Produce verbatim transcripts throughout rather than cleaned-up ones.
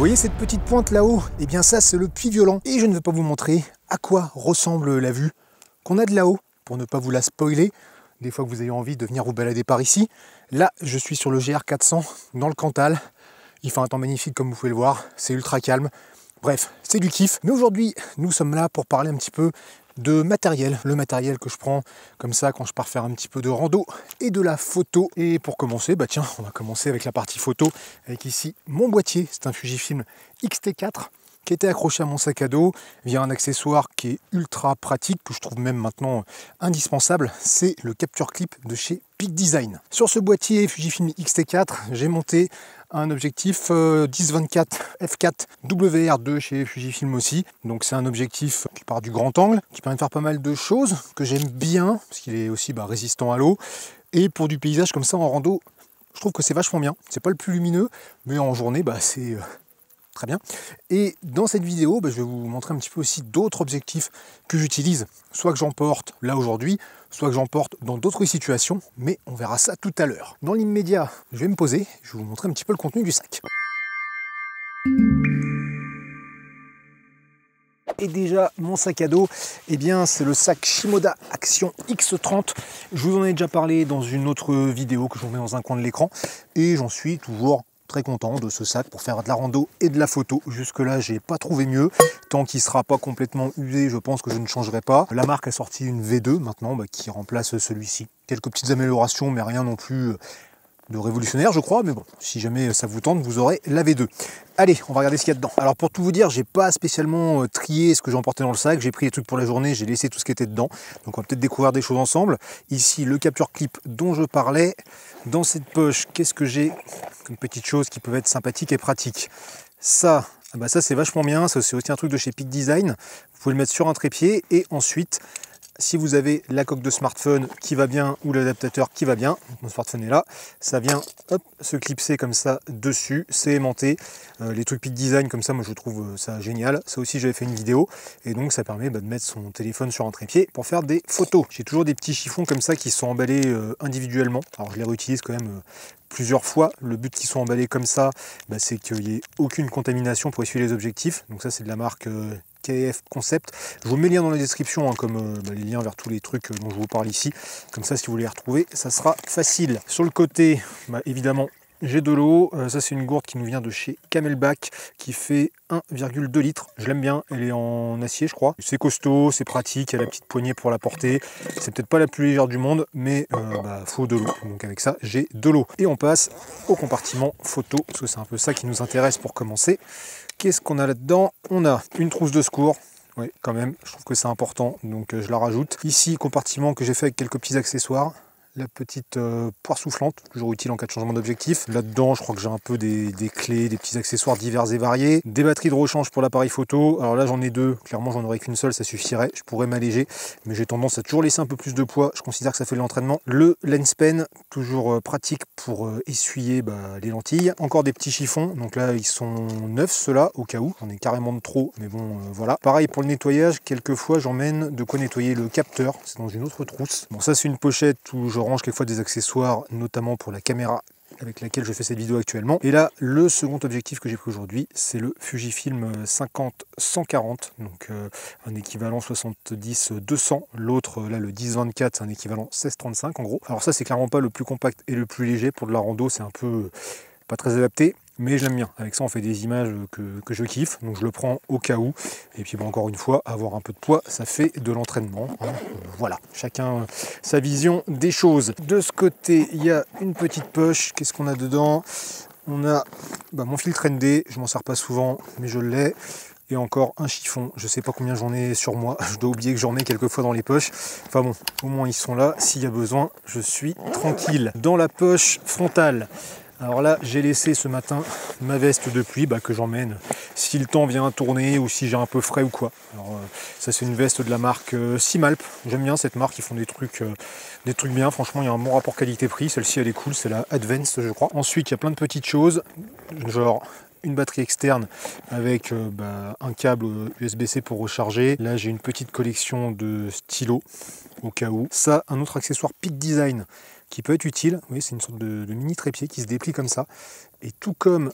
voyez cette petite pointe là-haut? Eh bien ça, c'est le puits Violent. Et je ne vais pas vous montrer à quoi ressemble la vue qu'on a de là-haut, pour ne pas vous la spoiler, des fois que vous avez envie de venir vous balader par ici. Là, je suis sur le G R quatre cents, dans le Cantal. Il fait un temps magnifique comme vous pouvez le voir, c'est ultra calme. Bref, c'est du kiff. Mais aujourd'hui, nous sommes là pour parler un petit peu de matériel, le matériel que je prends comme ça quand je pars faire un petit peu de rando et de la photo. Et pour commencer, bah tiens, on va commencer avec la partie photo, avec ici mon boîtier. C'est un Fujifilm X T quatre qui était accroché à mon sac à dos via un accessoire qui est ultra pratique, que je trouve même maintenant indispensable, c'est le capture clip de chez Peak Design. Sur ce boîtier Fujifilm X T quatre, j'ai monté un objectif euh, dix vingt-quatre f quatre W R deux chez Fujifilm aussi. Donc c'est un objectif qui part du grand angle, qui permet de faire pas mal de choses, que j'aime bien, parce qu'il est aussi bah, résistant à l'eau. Et pour du paysage comme ça en rando, je trouve que c'est vachement bien. C'est pas le plus lumineux, mais en journée, bah, c'est... Euh, Très bien. Et dans cette vidéo, bah, je vais vous montrer un petit peu aussi d'autres objectifs que j'utilise, soit que j'emporte là aujourd'hui, soit que j'emporte dans d'autres situations, mais on verra ça tout à l'heure. Dans l'immédiat, je vais me poser, je vais vous montrer un petit peu le contenu du sac. Et déjà, mon sac à dos, eh bien, c'est le sac Shimoda Action X trente. Je vous en ai déjà parlé dans une autre vidéo que je vous mets dans un coin de l'écran, et j'en suis toujours très content de ce sac pour faire de la rando et de la photo. Jusque là, j'ai pas trouvé mieux. Tant qu'il sera pas complètement usé, je pense que je ne changerai pas. La marque a sorti une V deux maintenant bah, qui remplace celui-ci. Quelques petites améliorations, mais rien non plus de révolutionnaire, je crois. Mais bon, si jamais ça vous tente, vous aurez la V deux. Allez, on va regarder ce qu'il y a dedans. Alors pour tout vous dire, j'ai pas spécialement trié ce que j'ai emporté dans le sac. J'ai pris les trucs pour la journée, j'ai laissé tout ce qui était dedans. Donc on va peut-être découvrir des choses ensemble. Ici, le capture clip dont je parlais. Dans cette poche, qu'est-ce que j'ai comme petites choses qui peuvent être sympathiques et pratiques? Ça, bah ça c'est vachement bien. Ça c'est aussi un truc de chez Peak Design. Vous pouvez le mettre sur un trépied et ensuite, si vous avez la coque de smartphone qui va bien ou l'adaptateur qui va bien, mon smartphone est là, ça vient hop, se clipser comme ça dessus, c'est aimanté. Euh, les trucs Peak Design comme ça, moi je trouve ça génial. Ça aussi j'avais fait une vidéo et donc ça permet bah, de mettre son téléphone sur un trépied pour faire des photos. J'ai toujours des petits chiffons comme ça qui sont emballés euh, individuellement. Alors je les réutilise quand même euh, plusieurs fois. Le but qu'ils soient emballés comme ça, bah, c'est qu'il n'y ait aucune contamination pour essuyer les objectifs. Donc ça c'est de la marque euh, K F Concept. Je vous mets les liens dans la description, hein, comme euh, bah, les liens vers tous les trucs euh, dont je vous parle ici. Comme ça, si vous voulez les retrouver, ça sera facile. Sur le côté, bah, évidemment, j'ai de l'eau. Euh, ça, c'est une gourde qui nous vient de chez Camelback, qui fait un virgule deux litres. Je l'aime bien. Elle est en acier, je crois. C'est costaud, c'est pratique. Il y a la petite poignée pour la porter. C'est peut-être pas la plus légère du monde, mais euh, bah, faut de l'eau. Donc avec ça, j'ai de l'eau. Et on passe au compartiment photo, parce que c'est un peu ça qui nous intéresse pour commencer. Qu'est-ce qu'on a là-dedans? On a une trousse de secours. Oui, quand même, je trouve que c'est important, donc euh, je la rajoute. Ici, compartiment que j'ai fait avec quelques petits accessoires. La petite euh, poire soufflante, toujours utile en cas de changement d'objectif. Là-dedans, je crois que j'ai un peu des, des clés, des petits accessoires divers et variés. Des batteries de rechange pour l'appareil photo. Alors là, j'en ai deux. Clairement, j'en aurais qu'une seule, ça suffirait. Je pourrais m'alléger, mais j'ai tendance à toujours laisser un peu plus de poids. Je considère que ça fait de l'entraînement. Le lens pen, toujours euh, pratique pour euh, essuyer bah, les lentilles. Encore des petits chiffons. Donc là, ils sont neufs, ceux-là, au cas où. J'en ai carrément de trop, mais bon, euh, voilà. Pareil pour le nettoyage. Quelquefois, j'emmène de quoi nettoyer le capteur. C'est dans une autre trousse. Bon, ça, c'est une pochette où je range quelquefois des accessoires, notamment pour la caméra avec laquelle je fais cette vidéo actuellement. Et là, le second objectif que j'ai pris aujourd'hui, c'est le Fujifilm cinquante cent quarante, donc euh, un équivalent soixante-dix deux cents. L'autre, là, le dix vingt-quatre, c'est un équivalent seize trente-cinq en gros. Alors ça, c'est clairement pas le plus compact et le plus léger. Pour de la rando, c'est un peu euh, pas très adapté. Mais j'aime bien. Avec ça, on fait des images que, que je kiffe. Donc je le prends au cas où. Et puis bon, encore une fois, avoir un peu de poids, ça fait de l'entraînement. Hein. Voilà, chacun sa vision des choses. De ce côté, il y a une petite poche. Qu'est-ce qu'on a dedans? On a bah, mon filtre N D. Je m'en sers pas souvent, mais je l'ai. Et encore un chiffon. Je sais pas combien j'en ai sur moi. Je dois oublier que j'en ai quelques fois dans les poches. Enfin bon, au moins ils sont là. S'il y a besoin, je suis tranquille. Dans la poche frontale, alors là, j'ai laissé ce matin ma veste de pluie bah, que j'emmène si le temps vient tourner ou si j'ai un peu frais ou quoi. Alors, euh, ça, c'est une veste de la marque euh, Simalp. J'aime bien cette marque, ils font des trucs, euh, des trucs bien. Franchement, il y a un bon rapport qualité-prix. Celle-ci, elle est cool, c'est la Advance, je crois. Ensuite, il y a plein de petites choses, genre une batterie externe avec euh, bah, un câble U S B C pour recharger. Là, j'ai une petite collection de stylos au cas où. Ça, un autre accessoire Peak Design qui peut être utile. Oui, c'est une sorte de, de mini trépied qui se déplie comme ça. Et tout comme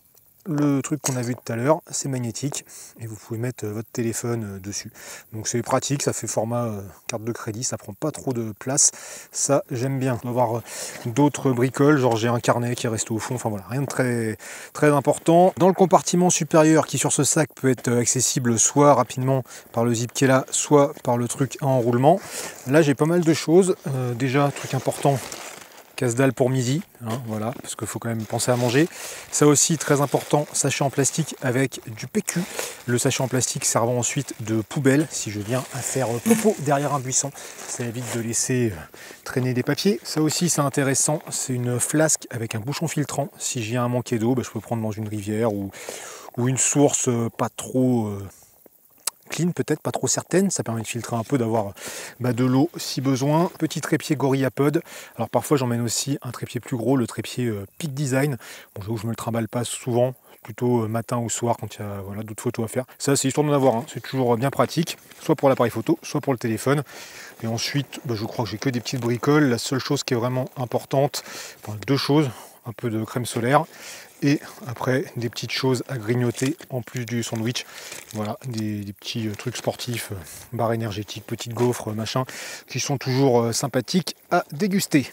le truc qu'on a vu tout à l'heure, c'est magnétique et vous pouvez mettre votre téléphone dessus. Donc c'est pratique, ça fait format carte de crédit, ça prend pas trop de place. Ça, j'aime bien. On va avoir d'autres bricoles, genre j'ai un carnet qui est resté au fond, enfin voilà, rien de très, très important. Dans le compartiment supérieur qui sur ce sac peut être accessible soit rapidement par le zip qui est là, soit par le truc à enroulement. Là j'ai pas mal de choses. Euh, déjà, truc important, casse-dalle pour midi, hein, voilà, parce qu'il faut quand même penser à manger. Ça aussi, très important, sachet en plastique avec du P Q. Le sachet en plastique servant ensuite de poubelle, si je viens à faire popo derrière un buisson. Ça évite de laisser traîner des papiers. Ça aussi, c'est intéressant, c'est une flasque avec un bouchon filtrant. Si j'ai un manquer d'eau, bah, je peux prendre dans une rivière ou, ou une source pas trop... Euh, clean peut-être, pas trop certaine, ça permet de filtrer un peu, d'avoir bah, de l'eau si besoin. Petit trépied GorillaPod, alors parfois j'emmène aussi un trépied plus gros, le trépied euh, Peak Design. Bon, j'avoue, je me le trimballe pas souvent, plutôt euh, matin ou soir quand il y a voilà, d'autres photos à faire. Ça c'est histoire d'en avoir, hein. C'est toujours bien pratique, soit pour l'appareil photo, soit pour le téléphone. Et ensuite, bah, je crois que j'ai que des petites bricoles. La seule chose qui est vraiment importante, enfin deux choses, un peu de crème solaire, et après des petites choses à grignoter en plus du sandwich. Voilà, des, des petits trucs sportifs, barres énergétiques, petites gaufres, machin, qui sont toujours sympathiques à déguster.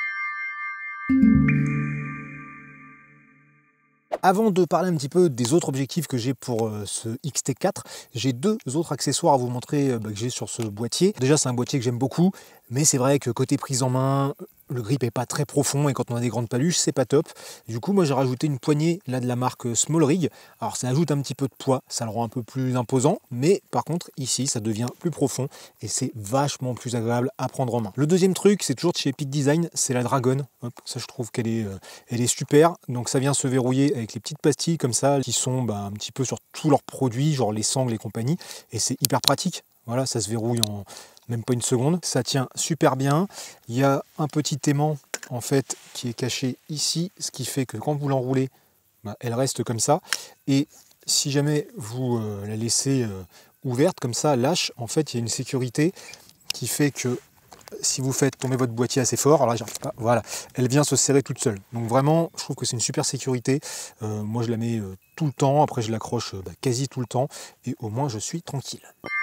Avant de parler un petit peu des autres objectifs que j'ai pour ce X T quatre, j'ai deux autres accessoires à vous montrer bah, que j'ai sur ce boîtier. Déjà, c'est un boîtier que j'aime beaucoup, mais c'est vrai que côté prise en main, le grip est pas très profond et quand on a des grandes paluches, c'est pas top. Du coup, moi j'ai rajouté une poignée là de la marque Small Rig. Alors ça ajoute un petit peu de poids, ça le rend un peu plus imposant, mais par contre ici ça devient plus profond et c'est vachement plus agréable à prendre en main. Le deuxième truc, c'est toujours de chez Peak Design, c'est la Dragon. Hop, ça je trouve qu'elle est, euh, elle est super. Donc ça vient se verrouiller avec les petites pastilles comme ça qui sont bah, un petit peu sur tous leurs produits, genre les sangles et compagnie, et c'est hyper pratique. Voilà, ça se verrouille en même pas une seconde. Ça tient super bien. Il y a un petit aimant en fait qui est caché ici, ce qui fait que quand vous l'enroulez, bah, elle reste comme ça. Et si jamais vous euh, la laissez euh, ouverte comme ça, lâche, en fait il y a une sécurité qui fait que si vous faites tomber votre boîtier assez fort, alors là j'arrive pas, voilà, elle vient se serrer toute seule. Donc vraiment, je trouve que c'est une super sécurité. Euh, moi je la mets euh, tout le temps, après je l'accroche euh, bah, quasi tout le temps, et au moins je suis tranquille.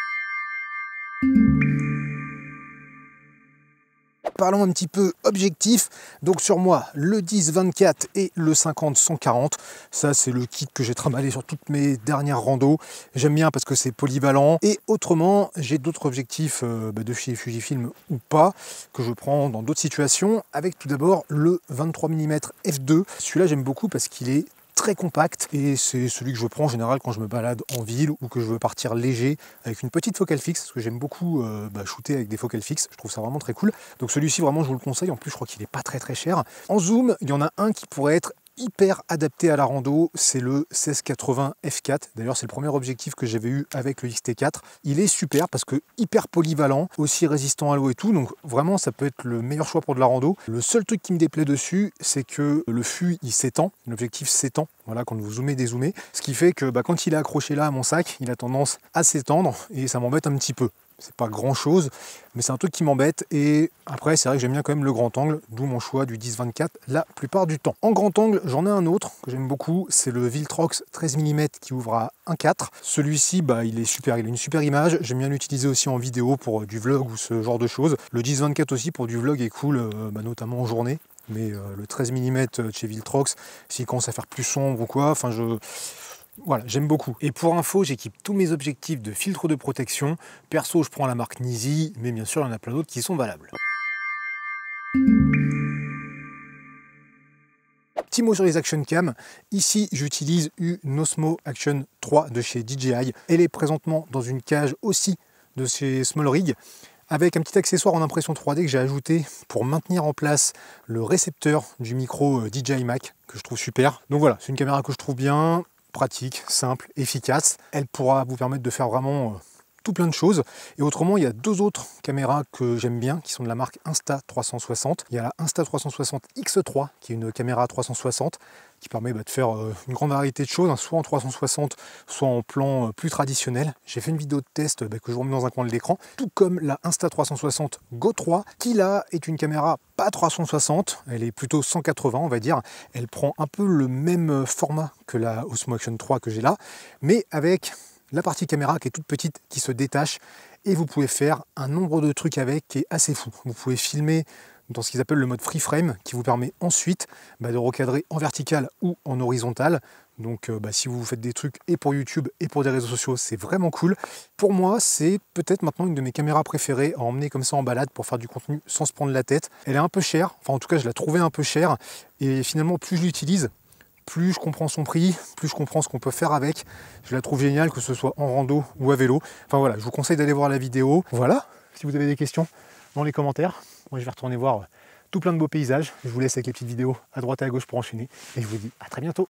Parlons un petit peu objectif. Donc sur moi, le dix vingt-quatre et le cinquante cent quarante. Ça, c'est le kit que j'ai trimballé sur toutes mes dernières randos. J'aime bien parce que c'est polyvalent. Et autrement, j'ai d'autres objectifs euh, bah, de chez Fujifilm ou pas, que je prends dans d'autres situations. Avec tout d'abord le vingt-trois millimètres f deux. Celui-là, j'aime beaucoup parce qu'il est très compact et c'est celui que je prends en général quand je me balade en ville ou que je veux partir léger avec une petite focale fixe, parce que j'aime beaucoup euh, bah, shooter avec des focales fixes, je trouve ça vraiment très cool. Donc celui-ci vraiment je vous le conseille, en plus je crois qu'il est pas très très cher. En zoom, il y en a un qui pourrait être hyper adapté à la rando, c'est le seize quatre-vingts f quatre. D'ailleurs c'est le premier objectif que j'avais eu avec le X T quatre. Il est super parce que hyper polyvalent, aussi résistant à l'eau et tout, donc vraiment ça peut être le meilleur choix pour de la rando. Le seul truc qui me déplaît dessus, c'est que le fût il s'étend, l'objectif s'étend, voilà, quand vous zoomez, dézoomez, ce qui fait que bah, quand il est accroché là à mon sac, il a tendance à s'étendre et ça m'embête un petit peu. C'est pas grand chose, mais c'est un truc qui m'embête. Et après, c'est vrai que j'aime bien quand même le grand angle, d'où mon choix du dix vingt-quatre la plupart du temps. En grand angle, j'en ai un autre que j'aime beaucoup, c'est le Viltrox treize millimètres qui ouvre à un virgule quatre. Celui-ci, bah, il est super, il a une super image. J'aime bien l'utiliser aussi en vidéo pour du vlog ou ce genre de choses. Le dix vingt-quatre aussi pour du vlog est cool, euh, bah, notamment en journée. Mais euh, le treize millimètres chez Viltrox, s'il commence à faire plus sombre ou quoi, enfin je... Voilà, j'aime beaucoup. Et pour info, j'équipe tous mes objectifs de filtre de protection. Perso, je prends la marque Nisi, mais bien sûr, il y en a plein d'autres qui sont valables. Petit mot sur les Action Cam. Ici, j'utilise une Osmo Action trois de chez D J I. Elle est présentement dans une cage aussi de chez Small Rig, avec un petit accessoire en impression trois D que j'ai ajouté pour maintenir en place le récepteur du micro D J I Mac, que je trouve super. Donc voilà, c'est une caméra que je trouve bien, pratique, simple, efficace. Elle pourra vous permettre de faire vraiment tout plein de choses. Et autrement, il y a deux autres caméras que j'aime bien, qui sont de la marque Insta trois cent soixante. Il y a la Insta trois cent soixante X trois, qui est une caméra trois cent soixante, qui permet bah, de faire euh, une grande variété de choses, hein, soit en trois cent soixante, soit en plan euh, plus traditionnel. J'ai fait une vidéo de test bah, que je vous remets dans un coin de l'écran, tout comme la Insta trois cent soixante Go trois, qui là est une caméra pas trois cent soixante, elle est plutôt cent quatre-vingts on va dire. Elle prend un peu le même format que la Osmo Action trois que j'ai là, mais avec la partie caméra qui est toute petite, qui se détache, et vous pouvez faire un nombre de trucs avec qui est assez fou. Vous pouvez filmer dans ce qu'ils appellent le mode free frame, qui vous permet ensuite bah, de recadrer en vertical ou en horizontal. Donc euh, bah, si vous faites des trucs et pour YouTube et pour des réseaux sociaux, c'est vraiment cool. Pour moi, c'est peut-être maintenant une de mes caméras préférées à emmener comme ça en balade pour faire du contenu sans se prendre la tête. Elle est un peu chère, enfin en tout cas je la trouvais un peu chère, et finalement plus je l'utilise, plus je comprends son prix, plus je comprends ce qu'on peut faire avec. Je la trouve géniale, que ce soit en rando ou à vélo. Enfin voilà, je vous conseille d'aller voir la vidéo. Voilà, si vous avez des questions, dans les commentaires. Moi je vais retourner voir tout plein de beaux paysages. Je vous laisse avec les petites vidéos à droite et à gauche pour enchaîner. Et je vous dis à très bientôt.